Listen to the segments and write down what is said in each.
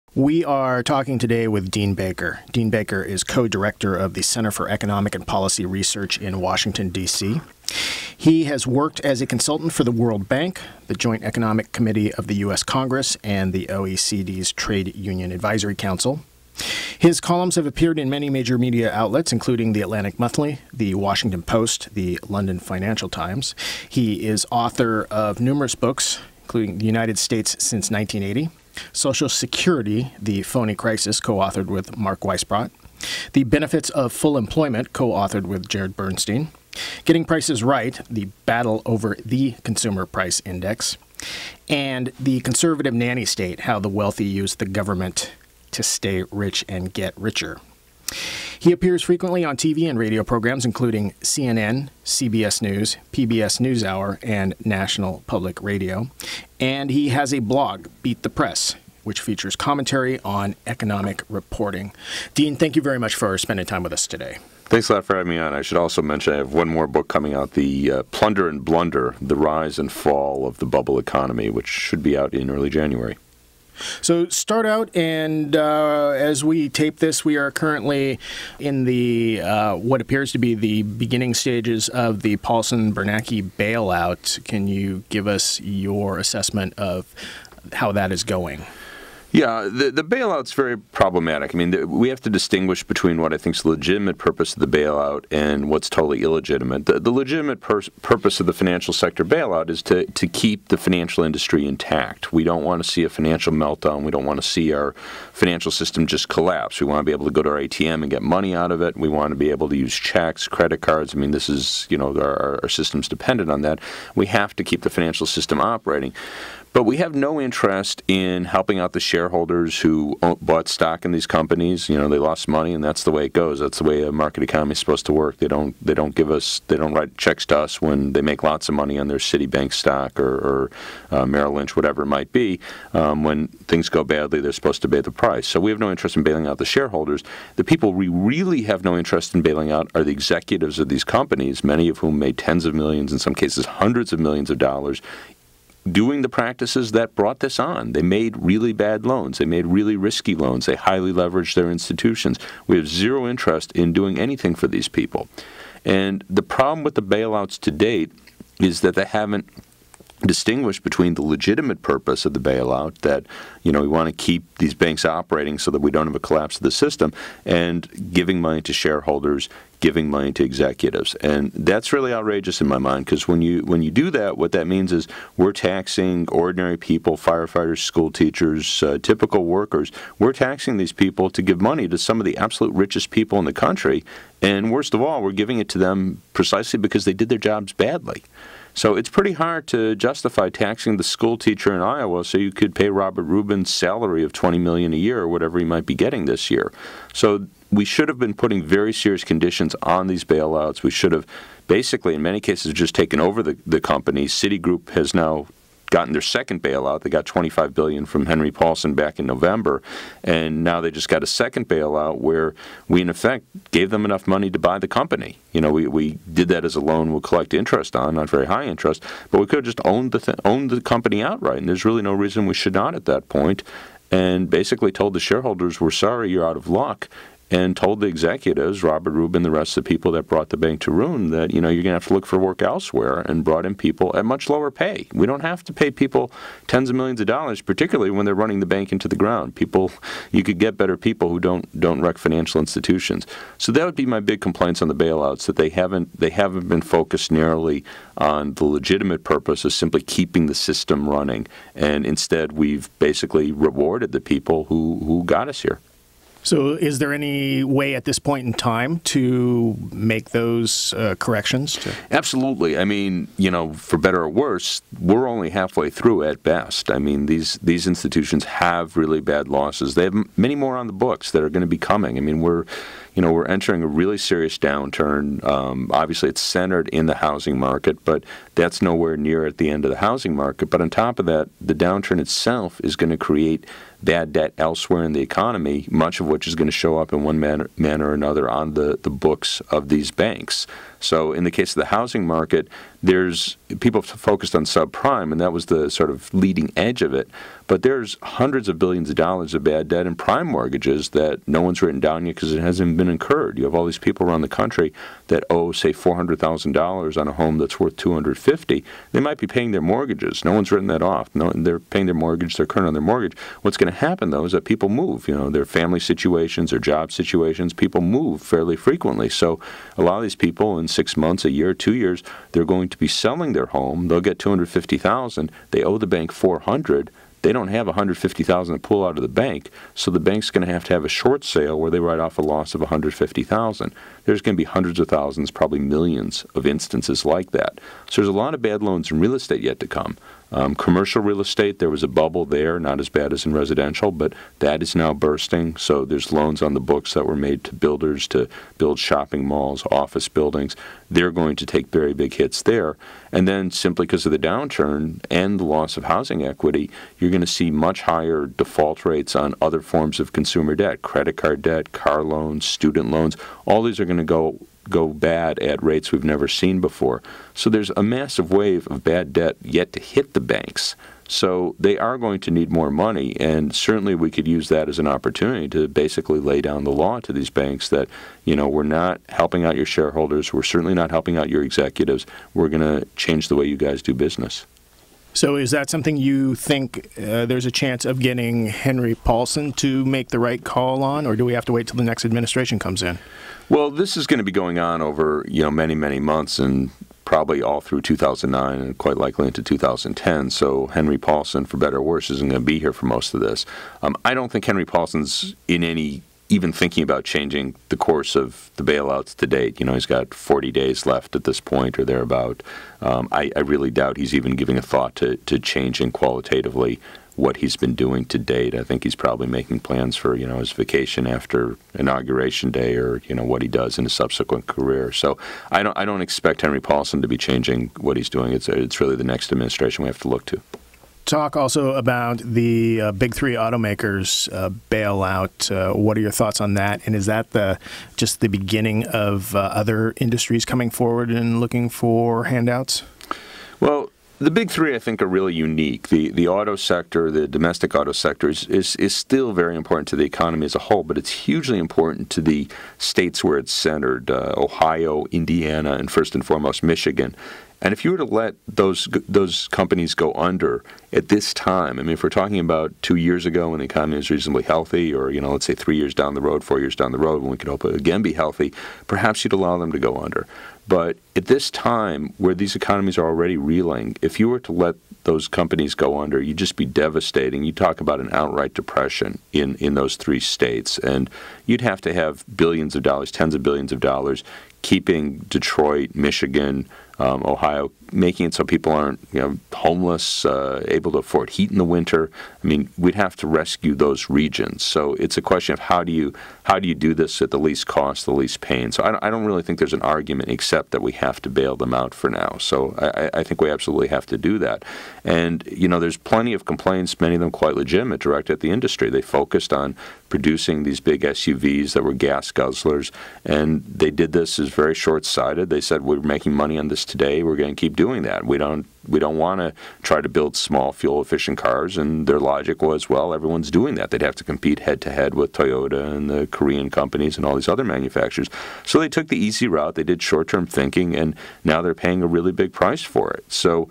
We are talking today with Dean Baker. Dean Baker is co-director of the Center for Economic and Policy Research in Washington, D.C. He has worked as a consultant for the World Bank, the Joint Economic Committee of the U.S. Congress, and the OECD's Trade Union Advisory Council. His columns have appeared in many major media outlets, including the Atlantic Monthly, the Washington Post, the London Financial Times. He is author of numerous books, including The United States Since 1980, Social Security, The Phony Crisis, co-authored with Mark Weisbrot, The Benefits of Full Employment, co-authored with Jared Bernstein, Getting Prices Right, The Battle Over the Consumer Price Index, and The Conservative Nanny State, How the Wealthy Use the Government to Stay Rich and Get Richer. He appears frequently on TV and radio programs, including CNN, CBS News, PBS NewsHour, and National Public Radio. And he has a blog, Beat the Press, which features commentary on economic reporting. Dean, thank you very much for spending time with us today. Thanks a lot for having me on. I should also mention I have one more book coming out, The Plunder and Blunder, The Rise and Fall of the Bubble Economy, which should be out in early January. So start out, and as we tape this, we are currently in the what appears to be the beginning stages of the Paulson-Bernanke bailout. Can you give us your assessment of how that is going? Yeah, the bailout's very problematic. I mean, we have to distinguish between what I think is the legitimate purpose of the bailout and what's totally illegitimate. The legitimate purpose of the financial sector bailout is to keep the financial industry intact. We don't want to see a financial meltdown. We don't want to see our financial system just collapse. We want to be able to go to our ATM and get money out of it. We want to be able to use checks, credit cards. I mean, this is, our system's dependent on that. We have to keep the financial system operating. But we have no interest in helping out the shareholders who bought stock in these companies. They lost money, and that's the way it goes. That's the way a market economy is supposed to work. They don't write checks to us when they make lots of money on their Citibank stock or Merrill Lynch, whatever it might be. When things go badly, they're supposed to pay the price. So we have no interest in bailing out the shareholders. The people we really have no interest in bailing out are the executives of these companies, many of whom made tens of millions, in some cases hundreds of millions of dollars, doing the practices that brought this on. They made really bad loans. They made really risky loans. They highly leveraged their institutions. We have zero interest in doing anything for these people. And the problem with the bailouts to date is that they haven't distinguished between the legitimate purpose of the bailout, that we want to keep these banks operating so that we don't have a collapse of the system, and giving money to shareholders, giving money to executives. And that's really outrageous in my mind, because when you do that, what that means is we're taxing ordinary people, firefighters, school teachers, typical workers. We're taxing these people to give money to some of the absolute richest people in the country, and worst of all, we're giving it to them precisely because they did their jobs badly. So it's pretty hard to justify taxing the school teacher in Iowa so you could pay Robert Rubin's salary of $20 million a year or whatever he might be getting this year. So we should have been putting very serious conditions on these bailouts. We should have basically, in many cases, just taken over the companies. Citigroup has now gotten their second bailout. They got $25 billion from Henry Paulson back in November, and now they just got a second bailout where we, in effect, gave them enough money to buy the company. We did that as a loan we'll collect interest on, not very high interest, but we could have just owned the company outright, and there's really no reason we should not at that point, and basically told the shareholders, we're sorry, you're out of luck, and told the executives, Robert Rubin, the rest of the people that brought the bank to ruin, that you're going to have to look for work elsewhere, and brought in people at much lower pay. We don't have to pay people tens of millions of dollars, particularly when they're running the bank into the ground. You could get better people who don't wreck financial institutions. So that would be my big complaints on the bailouts, that they haven't been focused narrowly on the legitimate purpose of simply keeping the system running, and instead we've basically rewarded the people who got us here. So is there any way at this point in time to make those corrections? Absolutely. I mean, for better or worse, we're only halfway through at best. I mean, these institutions have really bad losses. They have many more on the books that are going to be coming. I mean, we're entering a really serious downturn. Obviously, it's centered in the housing market, but that's nowhere near at the end of the housing market. But on top of that, the downturn itself is going to create bad debt elsewhere in the economy, much of which is going to show up in one manner or another on the books of these banks. So in the case of the housing market, there's people focused on subprime, and that was the sort of leading edge of it. But there's hundreds of billions of dollars of bad debt in prime mortgages that no one's written down yet because it hasn't been incurred. You have all these people around the country that owe, say, $400,000 on a home that's worth $250,000. They might be paying their mortgages. No one's written that off. No, they're paying their mortgage. They're current on their mortgage. What's going to happen, though, is that people move. Their family situations, their job situations, people move fairly frequently. So a lot of these people in 6 months, a year, 2 years, they're going to be selling their home. They'll get $250,000. They owe the bank $400,000. They don't have $150,000 to pull out of the bank, so the bank's going to have a short sale where they write off a loss of $150,000. There's going to be hundreds of thousands, probably millions of instances like that. So there's a lot of bad loans in real estate yet to come. Commercial real estate, there was a bubble there, not as bad as in residential, but that is now bursting. So there's loans on the books that were made to builders to build shopping malls, office buildings. They're going to take very big hits there. And then simply because of the downturn and the loss of housing equity, you're going to see much higher default rates on other forms of consumer debt, credit card debt, car loans, student loans. All these are going to go bad at rates we've never seen before. So there's a massive wave of bad debt yet to hit the banks. So they are going to need more money, and certainly we could use that as an opportunity to basically lay down the law to these banks that, we're not helping out your shareholders, we're certainly not helping out your executives, we're going to change the way you guys do business. So is that something you think there's a chance of getting Henry Paulson to make the right call on, or do we have to wait till the next administration comes in? Well, this is going to be going on over, many, many months, and probably all through 2009 and quite likely into 2010. So Henry Paulson, for better or worse, isn't going to be here for most of this. I don't think Henry Paulson's even thinking about changing the course of the bailouts to date. He's got 40 days left at this point or thereabout. I really doubt he's even giving a thought to changing qualitatively what he's been doing to date. I think he's probably making plans for, his vacation after Inauguration Day or, what he does in his subsequent career. So I don't expect Henry Paulson to be changing what he's doing. It's really the next administration we have to look to. Talk also about the big three automakers bailout. What are your thoughts on that? And is that just the beginning of other industries coming forward and looking for handouts? Well, the big three, I think, are really unique. The auto sector, the domestic auto sector, is still very important to the economy as a whole, but it's hugely important to the states where it's centered, Ohio, Indiana, and first and foremost, Michigan. And if you were to let those companies go under at this time, if we're talking about 2 years ago when the economy was reasonably healthy, or, let's say 3 years down the road, 4 years down the road when we could hope it again be healthy, perhaps you'd allow them to go under. But at this time, where these economies are already reeling, if you were to let those companies go under, you'd just be devastating. You talk about an outright depression in those three states, and you'd have to have billions of dollars, tens of billions of dollars, keeping Detroit, Michigan, Ohio, making it so people aren't homeless, able to afford heat in the winter. We'd have to rescue those regions. So it's a question of how do you do this at the least cost, the least pain. So I don't really think there's an argument except that we have to bail them out for now. So I think we absolutely have to do that. And there's plenty of complaints, many of them quite legitimate, directed at the industry. They focused on producing these big SUVs that were gas guzzlers, and they did this as very short-sighted. They said, we're making money on this today, we're going to keep doing that. We don't want to try to build small fuel-efficient cars, and their logic was, well, everyone's doing that. They'd have to compete head-to-head with Toyota and the Korean companies and all these other manufacturers. So they took the easy route. They did short-term thinking, and now they're paying a really big price for it. So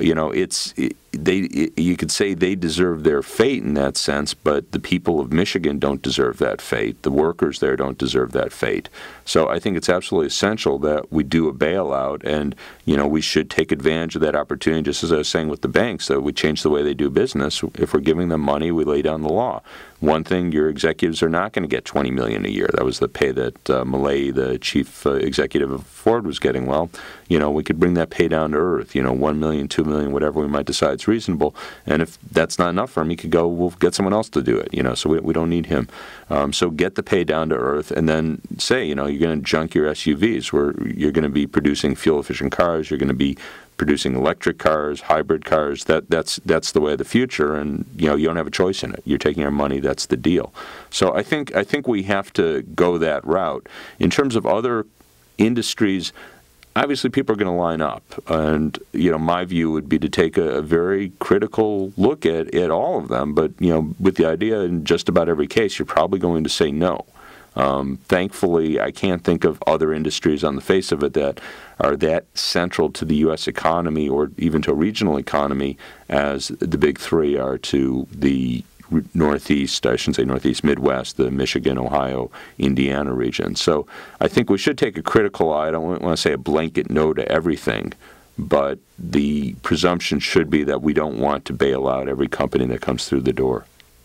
you could say they deserve their fate in that sense, but the people of Michigan don't deserve that fate. The workers there don't deserve that fate. So I think it's absolutely essential that we do a bailout, and we should take advantage of that opportunity, just as I was saying with the banks, that we change the way they do business. If we're giving them money, we lay down the law. One thing, your executives are not going to get $20 million a year. That was the pay that Millay, the chief executive of Ford, was getting. Well, we could bring that pay down to earth, $1 million, $2 million, whatever we might decide is reasonable. And if that's not enough for him, he could go, we'll get someone else to do it, so we don't need him. So get the pay down to earth, and then say, you're going to junk your SUVs, where you're going to be producing fuel-efficient cars, you're going to be producing electric cars, hybrid cars. That's the way of the future, and you don't have a choice in it. You're taking our money. That's the deal. So I think we have to go that route. In terms of other industries, obviously people are going to line up. And, my view would be to take a very critical look at all of them. But, with the idea in just about every case, you're probably going to say no. Thankfully, I can't think of other industries on the face of it that are that central to the U.S. economy or even to a regional economy as the big three are to the Northeast, I shouldn't say Northeast, Midwest, the Michigan, Ohio, Indiana region. So I think we should take a critical eye. I don't want to say a blanket no to everything, but the presumption should be that we don't want to bail out every company that comes through the door.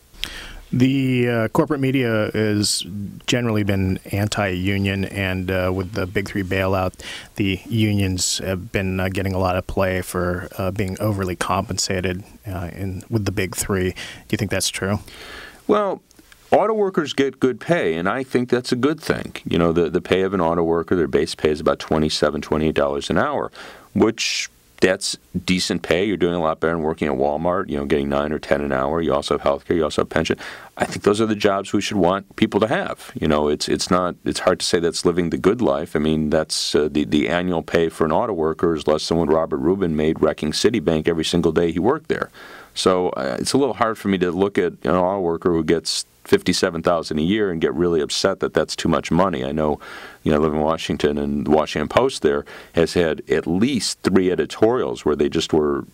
The corporate media has generally been anti-union, and with the Big Three bailout, the unions have been getting a lot of play for being overly compensated with the Big Three. Do you think that's true? Well, auto workers get good pay, and I think that's a good thing. The pay of an auto worker, their base pay is about $27, $28 an hour, which that's decent pay. You're doing a lot better than working at Walmart, getting $9 or $10 an hour. You also have health care. You also have pension. I think those are the jobs we should want people to have. It's hard to say that's living the good life. I mean, that's the annual pay for an auto worker is less than what Robert Rubin made wrecking Citibank every single day he worked there. So it's a little hard for me to look at an auto worker who gets $57,000 a year and get really upset that that's too much money. I know, I live in Washington, and the Washington Post there has had at least 3 editorials where they were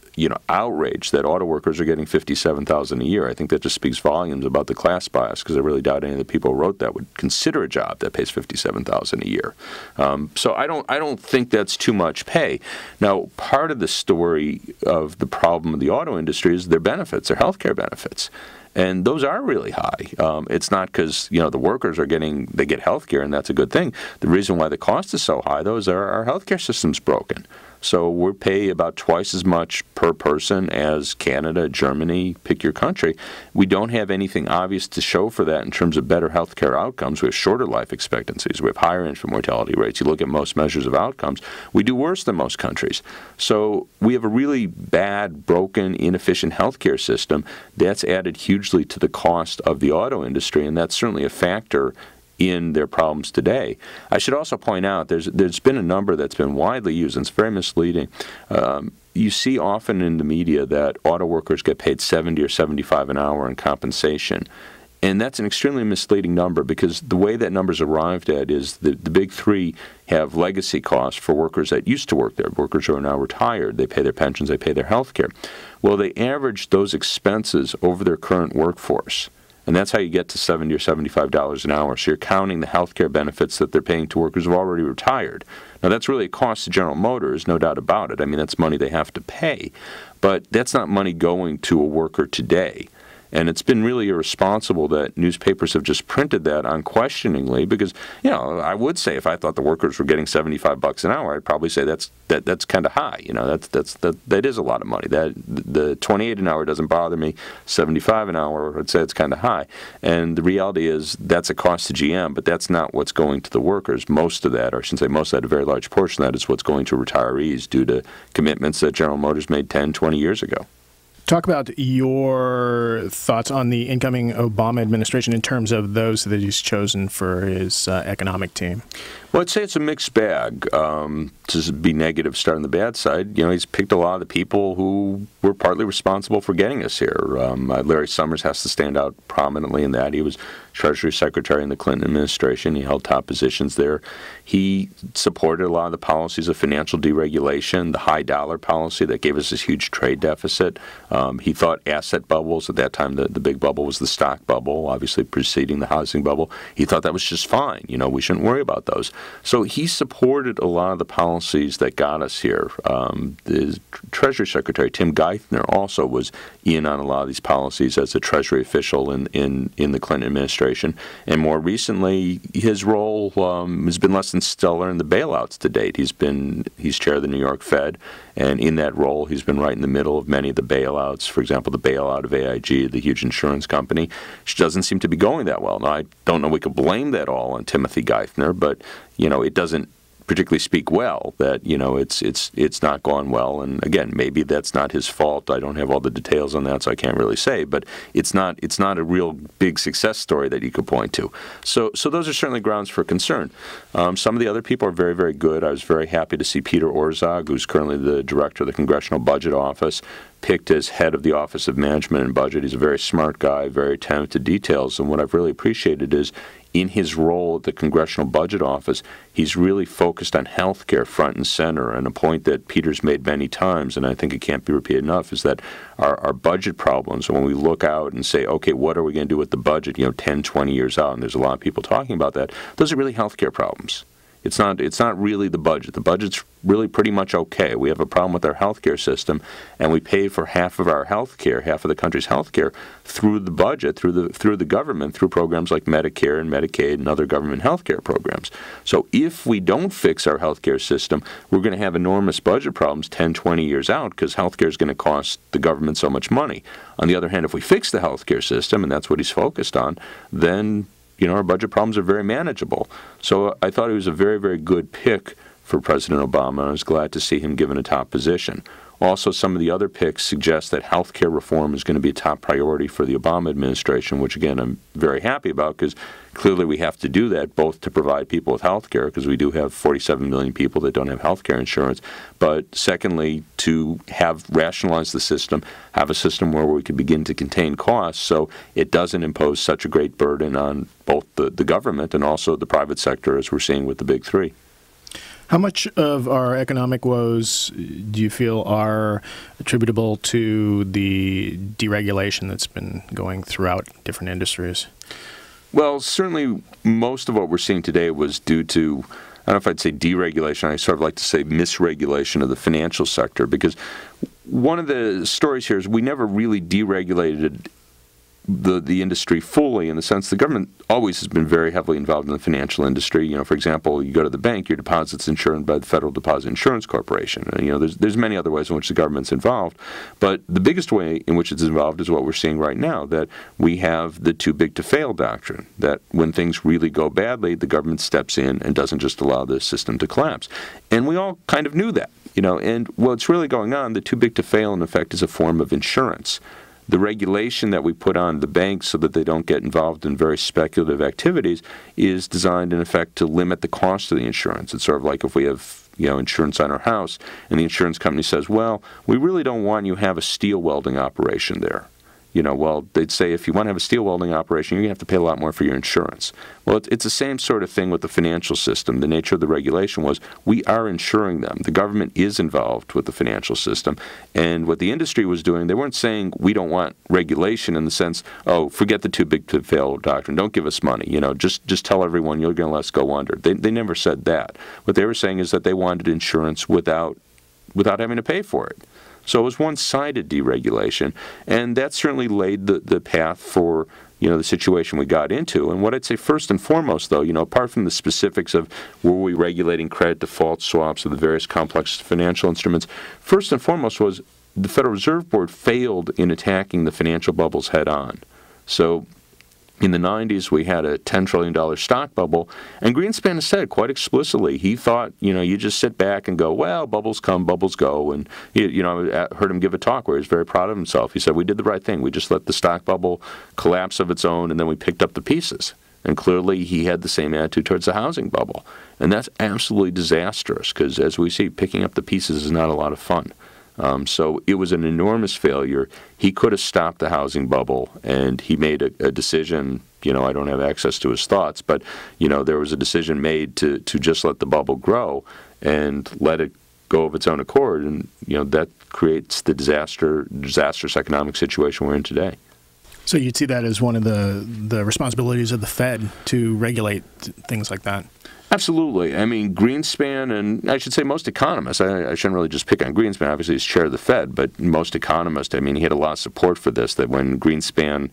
outraged that auto workers are getting $57,000 a year. I think that just speaks volumes about the class bias, because I really doubt any of the people who wrote that would consider a job that pays $57,000 a year. So I don't think that's too much pay. Now, part of the story of the problem of the auto industry is their benefits, their health care benefits. And those are really high. It's not because the workers they get health care, and that's a good thing. The reason why the cost is so high, though, is our health care system's broken. So we pay about twice as much per person as Canada, Germany, pick your country. We don't have anything obvious to show for that in terms of better health care outcomes. We have shorter life expectancies. We have higher infant mortality rates. You look at most measures of outcomes, we do worse than most countries. So we have a really bad, broken, inefficient health care system. That's added hugely to the cost of the auto industry, and that's certainly a factor in their problems today. I should also point out there's been a number that's been widely used, and it's very misleading. You see often in the media that auto workers get paid $70 or $75 an hour in compensation. And that's an extremely misleading number, because the way that number's arrived at is the Big Three have legacy costs for workers that used to work there, workers who are now retired. They pay their pensions, they pay their health care. Well, they average those expenses over their current workforce. And that's how you get to $70 or $75 an hour. So you're counting the health care benefits that they're paying to workers who have already retired. Now, that's really a cost to General Motors, no doubt about it. I mean, that's money they have to pay. But that's not money going to a worker today. And it's been really irresponsible that newspapers have just printed that unquestioningly, because, I would say if I thought the workers were getting $75 an hour, I'd probably say that's kind of high. That is a lot of money. That the $28 an hour doesn't bother me. $75 an hour, I'd say it's kind of high. And the reality is that's a cost to GM, but that's not what's going to the workers. Most of that, or I shouldn't say most of that, a very large portion of that is what's going to retirees due to commitments that General Motors made 10, 20 years ago. Talk about your thoughts on the incoming Obama administration in terms of those that he's chosen for his economic team. Well, I'd say it's a mixed bag. To be negative, start on the bad side, he's picked a lot of the people who were partly responsible for getting us here. Larry Summers has to stand out prominently in that. He was Treasury Secretary in the Clinton administration. He held top positions there. He supported a lot of the policies of financial deregulation, the high dollar policy that gave us this huge trade deficit. He thought asset bubbles, at that time the big bubble was the stock bubble, obviously preceding the housing bubble. He thought that was just fine. We shouldn't worry about those. So he supported a lot of the policies that got us here. The Treasury Secretary, Tim Geithner, also was in on a lot of these policies as a Treasury official in the Clinton administration. And more recently, his role has been less than stellar in the bailouts to date. He's chair of the New York Fed, and in that role, he's been right in the middle of many of the bailouts. For example, the bailout of AIG, the huge insurance company, which doesn't seem to be going that well. Now, I don't know we could blame that all on Timothy Geithner, but it doesn't particularly speak well that it's not gone well. And again, maybe that's not his fault. I don't have all the details on that, so I can't really say. But it's not a real big success story that you could point to. So those are certainly grounds for concern. Some of the other people are very, very good. I was very happy to see Peter Orszag, who's currently the director of the Congressional Budget Office, picked as head of the Office of Management and Budget. He's a very smart guy, very attentive to details. And what I've really appreciated is in his role at the Congressional Budget Office, he's really focused on health care front and center. And a point that Peter's made many times, and I think it can't be repeated enough, is that our budget problems, when we look out and say, okay, what are we going to do with the budget, 10, 20 years out, and there's a lot of people talking about that, those are really health care problems. It's not really the budget. The budget's really pretty much okay. We have a problem with our healthcare system, and we pay for half of our healthcare, half of the country's healthcare, through the budget, through the government, through programs like Medicare and Medicaid and other government healthcare programs. So if we don't fix our healthcare system, we're going to have enormous budget problems 10, 20 years out because healthcare is going to cost the government so much money. On the other hand, if we fix the healthcare system, and that's what he's focused on, then our budget problems are very manageable. So I thought he was a very, very good pick for President Obama, and I was glad to see him given a top position. Also, some of the other picks suggest that health care reform is going to be a top priority for the Obama administration, which, again, I'm very happy about because clearly we have to do that, both to provide people with health care, because we do have 47 million people that don't have health care insurance, but secondly, to have rationalized the system, have a system where we can begin to contain costs so it doesn't impose such a great burden on both the government and also the private sector, as we're seeing with the big three. How much of our economic woes do you feel are attributable to the deregulation that's been going throughout different industries? Well, certainly most of what we're seeing today was due to, I don't know if I'd say deregulation, I sort of like to say misregulation of the financial sector, because one of the stories here is we never really deregulated the industry fully, in the sense the government always has been very heavily involved in the financial industry. For example, you go to the bank, your deposit's insured by the Federal Deposit Insurance Corporation. There's many other ways in which the government's involved, but the biggest way in which it's involved is what we're seeing right now, that we have the too big to fail doctrine, that when things really go badly, the government steps in and doesn't just allow the system to collapse. And we all kind of knew that, and what's really going on, the too big to fail, in effect, is a form of insurance. The regulation that we put on the banks so that they don't get involved in very speculative activities is designed, in effect, to limit the cost of the insurance. It's sort of like if we have insurance on our house, and the insurance company says, well, we really don't want you to have a steel welding operation there. Well, they'd say if you want to have a steel welding operation, you're going to have to pay a lot more for your insurance. Well, it's the same sort of thing with the financial system. The nature of the regulation was we are insuring them. The government is involved with the financial system. And what the industry was doing, they weren't saying we don't want regulation in the sense, oh, forget the too big to fail doctrine. Don't give us money. Just tell everyone you're going to let us go under. They never said that. What they were saying is that they wanted insurance without having to pay for it. So it was one-sided deregulation, and that certainly laid the path for the situation we got into. And what I'd say first and foremost, though, apart from the specifics of were we regulating credit default swaps or the various complex financial instruments, first and foremost was the Federal Reserve Board failed in attacking the financial bubbles head-on. So in the 90s, we had a $10 trillion stock bubble, and Greenspan has said quite explicitly, he thought, you just sit back and go, well, bubbles come, bubbles go, and, I heard him give a talk where he was very proud of himself. He said, we did the right thing. We just let the stock bubble collapse of its own, and then we picked up the pieces. And clearly, he had the same attitude towards the housing bubble. And that's absolutely disastrous, because as we see, picking up the pieces is not a lot of fun. So it was an enormous failure. He could have stopped the housing bubble, and he made a decision. I don't have access to his thoughts, but there was a decision made to just let the bubble grow and let it go of its own accord, and that creates the disastrous economic situation we're in today. So you'd see that as one of the responsibilities of the Fed to regulate things like that? Absolutely. I mean, Greenspan, and I should say most economists, I shouldn't really just pick on Greenspan, obviously he's chair of the Fed, but most economists, he had a lot of support for this, that when Greenspan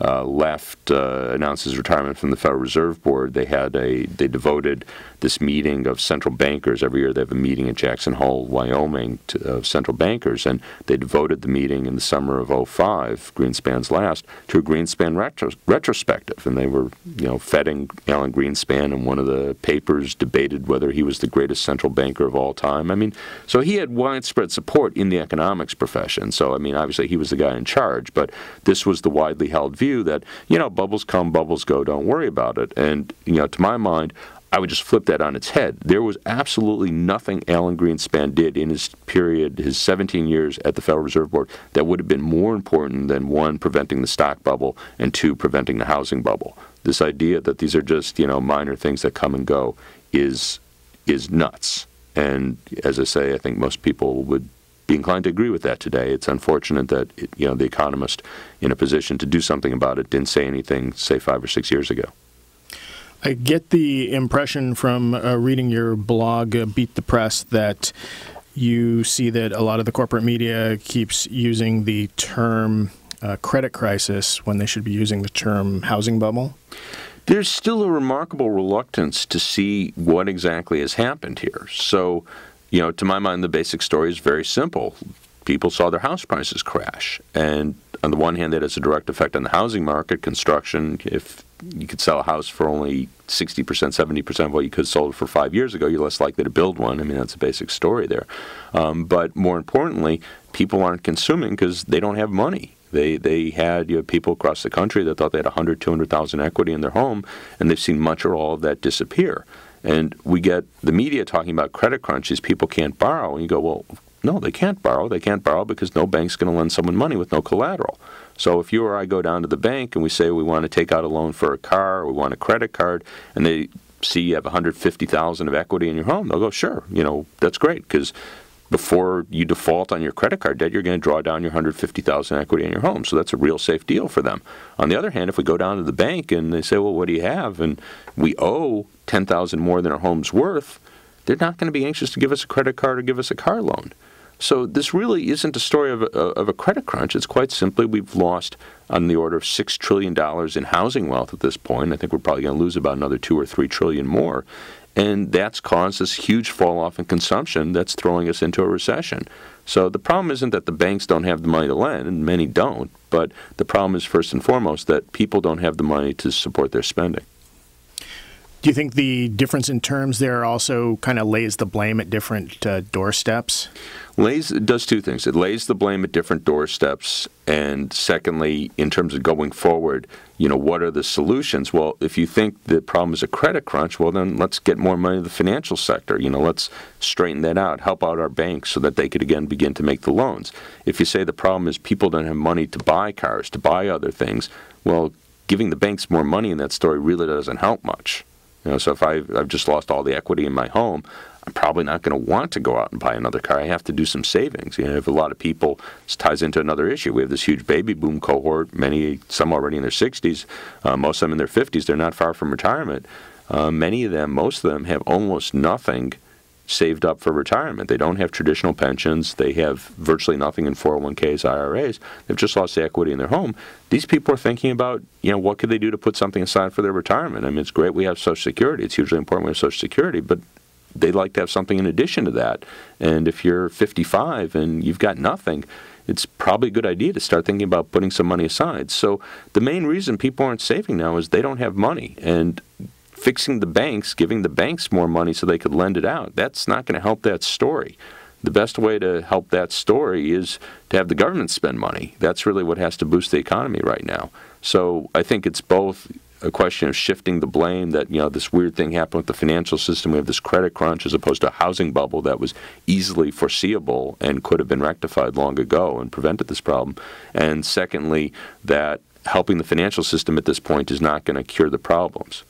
announced his retirement from the Federal Reserve Board, they devoted this meeting of central bankers. Every year they have a meeting in Jackson Hole, Wyoming, of central bankers, and they devoted the meeting in the summer of 2005, Greenspan's last, to a Greenspan retrospective. And they were, feting Alan Greenspan, and one of the papers newspapers debated whether he was the greatest central banker of all time. I mean, so he had widespread support in the economics profession. So, I mean, obviously he was the guy in charge, but this was the widely held view that, bubbles come, bubbles go, don't worry about it. And, to my mind, I would just flip that on its head. There was absolutely nothing Alan Greenspan did in his period, his 17 years at the Federal Reserve Board, that would have been more important than, one, preventing the stock bubble, and two, preventing the housing bubble. This idea that these are just, minor things that come and go is nuts. And as I say, I think most people would be inclined to agree with that today. It's unfortunate that, the economist in a position to do something about it didn't say anything, say, 5 or 6 years ago. I get the impression from reading your blog, Beat the Press, that you see that a lot of the corporate media keeps using the term credit crisis when they should be using the term housing bubble. There's still a remarkable reluctance to see what exactly has happened here. So, to my mind, the basic story is very simple. People saw their house prices crash. And on the one hand, that has a direct effect on the housing market, construction. If you could sell a house for only 60%, 70% of what you could have sold for 5 years ago, you're less likely to build one. I mean, that's a basic story there. But more importantly, people aren't consuming because they don't have money. They had people across the country that thought they had 100,000, 200,000 equity in their home, and they've seen much or all of that disappear. And we get the media talking about credit crunches, people can't borrow, and you go, well, no, they can't borrow. They can't borrow because no bank's going to lend someone money with no collateral. So if you or I go down to the bank and we say we want to take out a loan for a car or we want a credit card, and they see you have $150,000 of equity in your home, they'll go, sure, that's great, because before you default on your credit card debt, you're going to draw down your $150,000 equity in your home. So that's a real safe deal for them. On the other hand, if we go down to the bank and they say, well, what do you have? And we owe $10,000 more than our home's worth, they're not going to be anxious to give us a credit card or give us a car loan. So this really isn't a story of a credit crunch. It's quite simply we've lost on the order of $6 trillion in housing wealth at this point. I think we're probably going to lose about another $2 or $3 trillion more. And that's caused this huge fall off in consumption that's throwing us into a recession. So the problem isn't that the banks don't have the money to lend, and many don't, but the problem is first and foremost that people don't have the money to support their spending. Do you think the difference in terms there also kind of lays the blame at different doorsteps? It does two things. It lays the blame at different doorsteps, and secondly, in terms of going forward, what are the solutions? Well, if you think the problem is a credit crunch, well, then let's get more money to the financial sector. Let's straighten that out, help out our banks so that they could, again, begin to make the loans. If you say the problem is people don't have money to buy cars, to buy other things, well, giving the banks more money in that story really doesn't help much. So if I've just lost all the equity in my home, I'm probably not going to want to go out and buy another car. I have to do some savings. If a lot of people, this ties into another issue. We have this huge baby boom cohort, some already in their 60s, most of them in their 50s. They're not far from retirement. Many of them, most of them, have almost nothing saved up for retirement. They don't have traditional pensions. They have virtually nothing in 401ks, IRAs. They've just lost the equity in their home. These people are thinking about, what could they do to put something aside for their retirement? I mean, it's great we have Social Security. It's hugely important we have Social Security, but they'd like to have something in addition to that. And if you're 55 and you've got nothing, it's probably a good idea to start thinking about putting some money aside. So the main reason people aren't saving now is they don't have money. And fixing the banks, giving the banks more money so they could lend it out, that's not going to help that story. The best way to help that story is to have the government spend money. That's really what has to boost the economy right now. So I think it's both a question of shifting the blame that, this weird thing happened with the financial system. We have this credit crunch as opposed to a housing bubble that was easily foreseeable and could have been rectified long ago and prevented this problem. And secondly, that helping the financial system at this point is not going to cure the problems.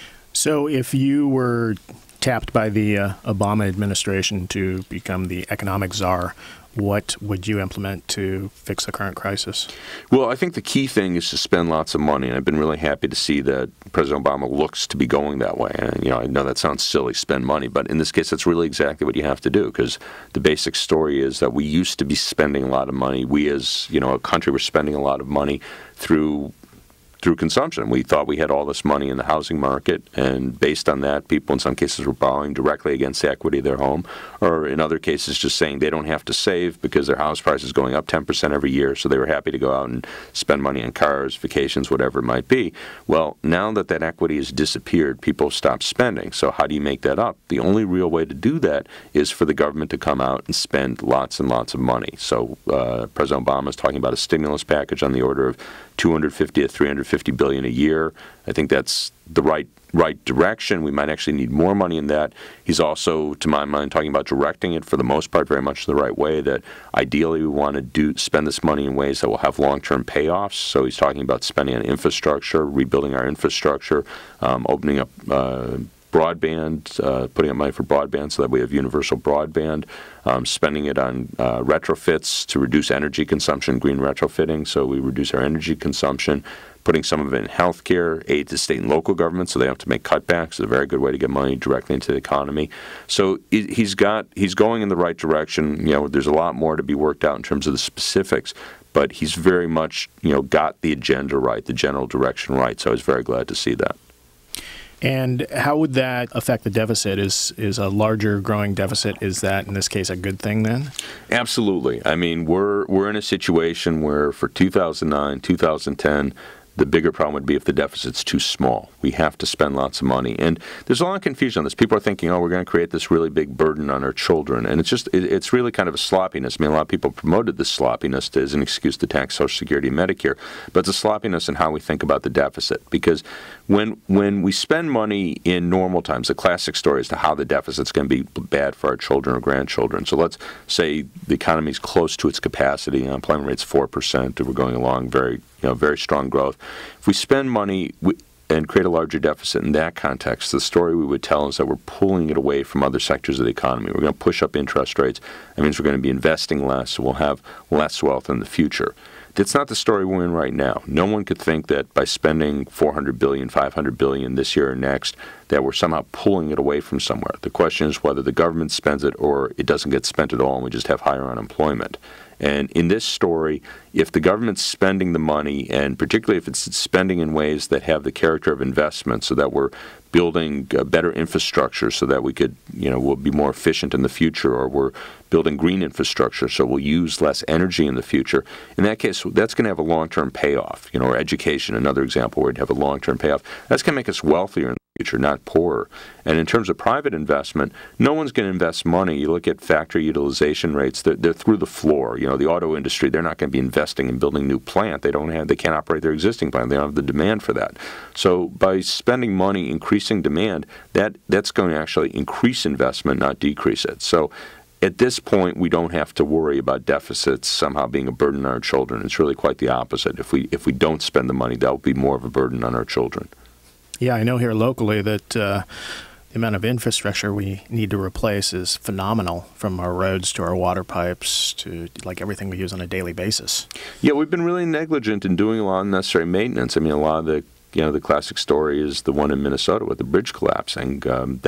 So if you were tapped by the Obama administration to become the economic czar, what would you implement to fix the current crisis? Well, I think the key thing is to spend lots of money, and I've been really happy to see that President Obama looks to be going that way. And, I know that sounds silly, spend money, but in this case, that's really exactly what you have to do, because the basic story is that we used to be spending a lot of money. We as, a country were spending a lot of money through through consumption. We thought we had all this money in the housing market, and based on that, people in some cases were borrowing directly against the equity of their home, or in other cases just saying they don't have to save because their house price is going up 10% every year, so they were happy to go out and spend money on cars, vacations, whatever it might be. Well, now that that equity has disappeared, people stop spending. So how do you make that up? The only real way to do that is for the government to come out and spend lots and lots of money. So President Obama is talking about a stimulus package on the order of $250 to $350 billion a year. I think that's the right direction. We might actually need more money in that. He's also, to my mind, talking about directing it for the most part very much the right way, that ideally we want to spend this money in ways that will have long-term payoffs. So he's talking about spending on infrastructure, rebuilding our infrastructure, opening up broadband, putting up money for broadband so that we have universal broadband, spending it on retrofits to reduce energy consumption, green retrofitting, so we reduce our energy consumption, putting some of it in healthcare, aid to state and local governments so they don't have to make cutbacks. It's a very good way to get money directly into the economy. So he's going in the right direction. There's a lot more to be worked out in terms of the specifics, but he's very much got the agenda right, the general direction right. So I was very glad to see that. And how would that affect the deficit? Is a larger growing deficit, is that in this case a good thing then? Absolutely. I mean, we're in a situation where for 2009, 2010, the bigger problem would be if the deficit's too small. We have to spend lots of money. And there's a lot of confusion on this. People are thinking, we're going to create this really big burden on our children. And it's really kind of a sloppiness. I mean, a lot of people promoted this sloppiness as an excuse to tax Social Security and Medicare. But it's a sloppiness in how we think about the deficit. Because when we spend money in normal times, the classic story as to how the deficit's going to be bad for our children or grandchildren. So let's say the economy's close to its capacity, unemployment rate's 4%, and we're going along very strong growth. If we spend money and create a larger deficit in that context, the story we would tell is that we're pulling it away from other sectors of the economy. We're going to push up interest rates. That means we're going to be investing less, so we'll have less wealth in the future. That's not the story we're in right now. No one could think that by spending $400 billion, $500 billion this year or next, that we're somehow pulling it away from somewhere. The question is whether the government spends it or it doesn't get spent at all and we just have higher unemployment. And in this story, if the government's spending the money, and particularly if it's spending in ways that have the character of investment, so that we're building better infrastructure so that we could, we'll be more efficient in the future, or we're building green infrastructure so we'll use less energy in the future, in that case, that's going to have a long-term payoff. Or education, another example where you'd have a long-term payoff. That's going to make us wealthier in the future, not poorer. And in terms of private investment, no one's going to invest money. You look at factory utilization rates, they're through the floor. The auto industry, they're not going to be investing in building new plant. They can't operate their existing plant. They don't have the demand for that. So by spending money, increasing demand, that's going to actually increase investment, not decrease it. So at this point, we don't have to worry about deficits somehow being a burden on our children. It's really quite the opposite. If we don't spend the money, that will be more of a burden on our children. Yeah, I know here locally that the amount of infrastructure we need to replace is phenomenal, from our roads to our water pipes to like everything we use on a daily basis. Yeah, we've been really negligent in doing a lot of unnecessary maintenance. I mean, a lot of the classic story is the one in Minnesota with the bridge collapsing.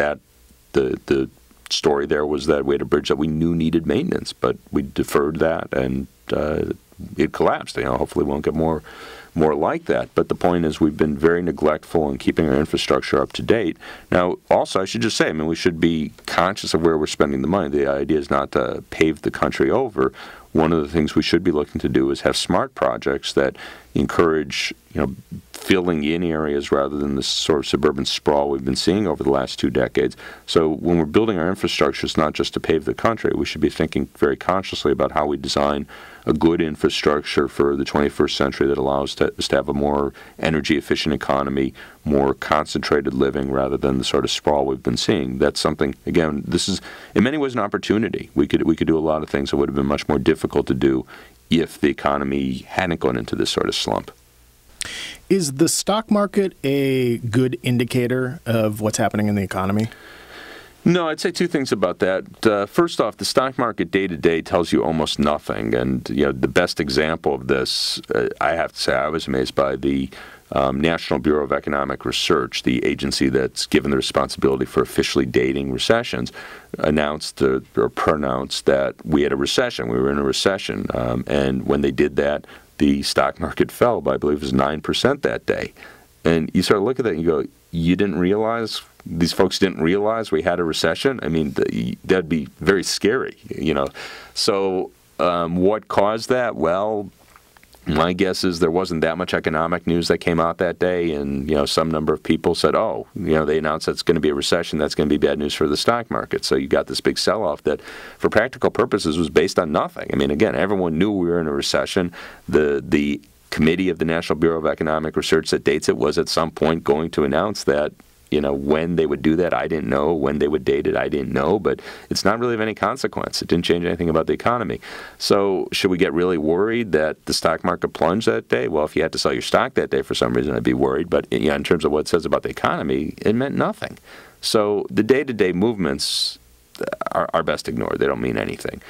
The story there was that we had a bridge that we knew needed maintenance, but we deferred that, and it collapsed. Hopefully we won't get more like that. But the point is, we've been very neglectful in keeping our infrastructure up to date. Now, also, I should just say, we should be conscious of where we're spending the money. The idea is not to pave the country over. One of the things we should be looking to do is have smart projects that encourage, filling in areas rather than this sort of suburban sprawl we've been seeing over the last 2 decades. So when we're building our infrastructure, it's not just to pave the country. We should be thinking very consciously about how we design a good infrastructure for the 21st century that allows us to have a more energy-efficient economy, more concentrated living, rather than the sort of sprawl we've been seeing. That's something, again, this is in many ways an opportunity. We could do a lot of things that would have been much more difficult to do if the economy hadn't gone into this sort of slump. Is the stock market a good indicator of what's happening in the economy? No, I'd say 2 things about that. First off, the stock market day-to-day tells you almost nothing. And the best example of this, I have to say, I was amazed by the National Bureau of Economic Research, the agency that's given the responsibility for officially dating recessions, announced or pronounced that we had a recession. We were in a recession. And when they did that, the stock market fell by, I believe it was 9% that day. And you sort of look at that and you go, you didn't realize, these folks didn't realize we had a recession? I mean, that'd be very scary, So what caused that? Well, my guess is there wasn't that much economic news that came out that day, and some number of people said, they announced that's going to be a recession, that's going to be bad news for the stock market. So you got this big sell-off that, for practical purposes, was based on nothing. I mean, again, everyone knew we were in a recession. The committee of the National Bureau of Economic Research that dates it was at some point going to announce that. When they would do that, I didn't know. When they would date it, I didn't know. But it's not really of any consequence. It didn't change anything about the economy. So should we get really worried that the stock market plunged that day? Well, if you had to sell your stock that day for some reason, I'd be worried. But in terms of what it says about the economy, it meant nothing. So the day-to-day movements are best ignored. They don't mean anything,